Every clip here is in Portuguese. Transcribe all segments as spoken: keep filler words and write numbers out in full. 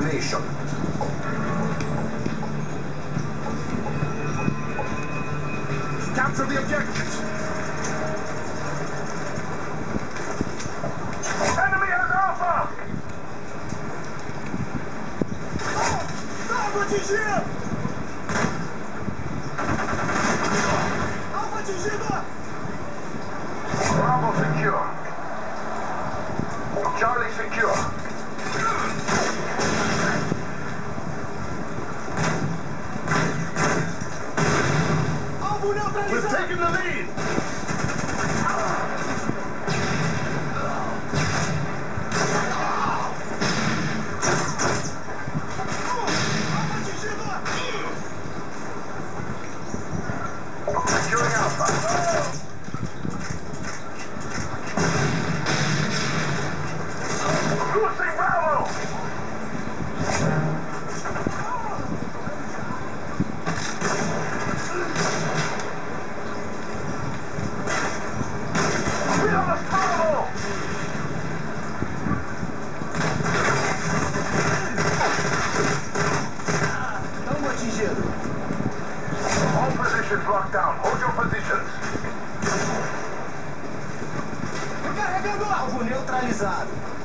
domination. Capture the objectives. Enemy has Alpha! Alpha atingido! Alpha atingido! Bravo secure. Charlie secure. We've taken the lead! Securing Alpha. Losing Bravo! All positions locked down. Hold your positions. Recarregando alvo neutralizado.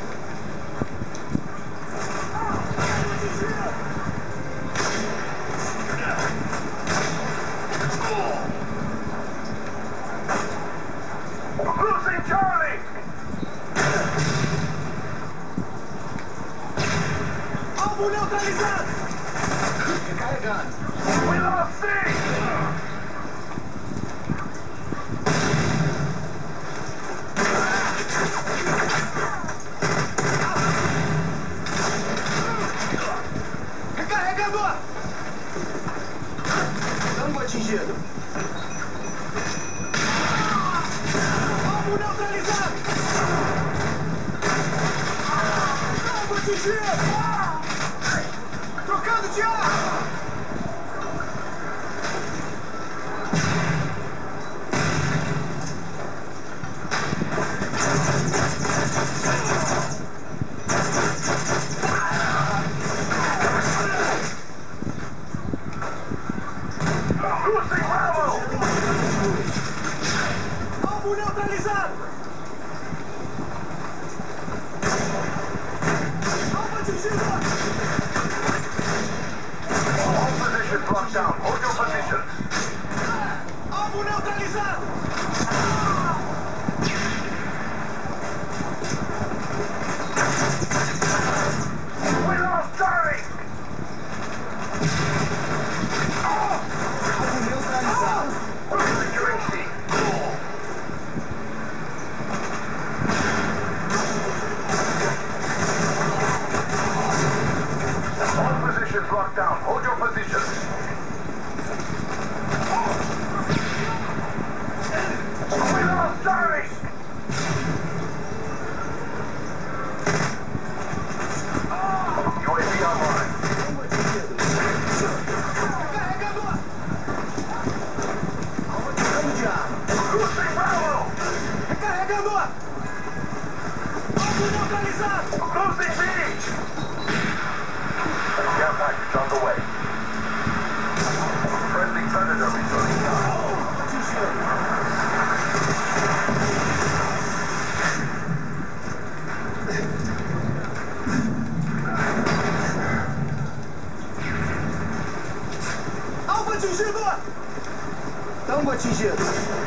Losing Charlie. Alvo neutralizado. Recarregando. We lost C! Recarregador! Tango atingido. Alvo neutralizado! Tango atingido! Trocando de ar! Losing Bravo! Alvo neutralizado! Alvo atingido! All positions locked down. Hold your positions. Alvo neutralizado! We lost Charlie! Securing C. All positions locked down. Hold your positions. We lost Charlie! U A V online. Losing Bravo! Recarregador! Alvo neutralizado! Losing B! Care package on the way. Friendly Predator returning now. Alvo atingido! Tango atingido!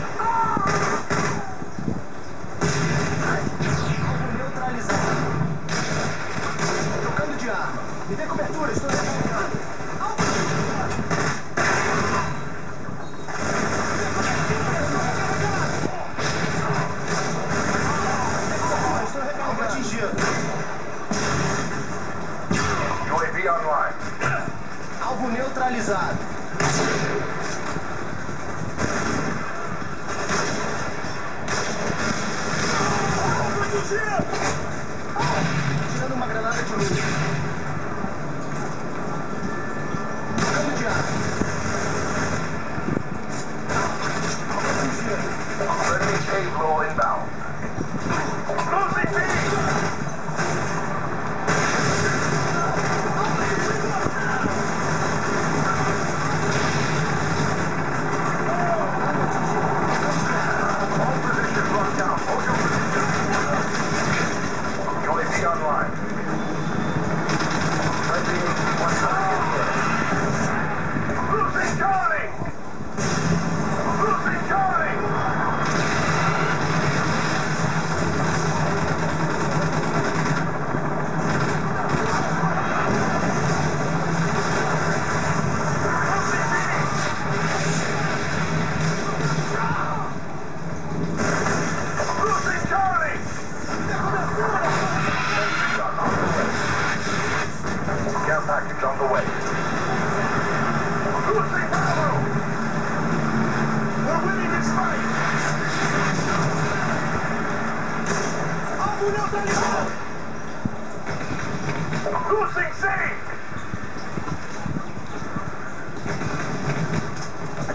Trocando de arma. Me dê cobertura, estou recarregando. Estou recarregando. Alvo atingido. U A V online. Alvo neutralizado. Alvo atingido. Tirando uma granada de luz. Trocando de ar. Friendly payload inbound. Losing B!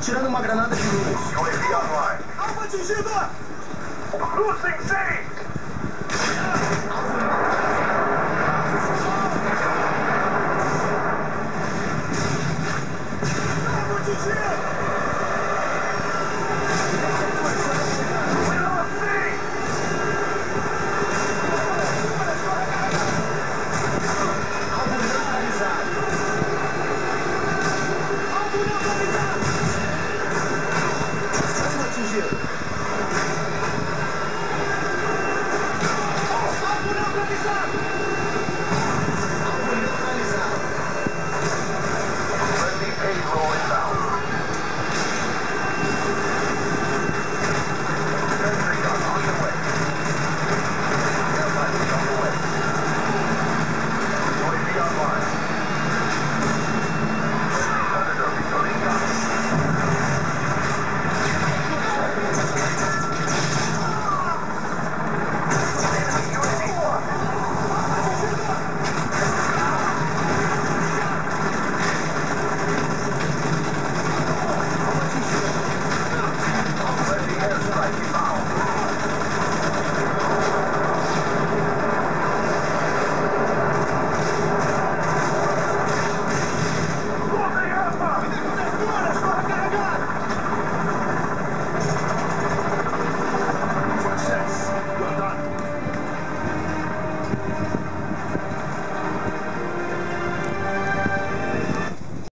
Atirando uma granada de luz. U A V online. Alvo atingido! Losing C! Alvo atingido!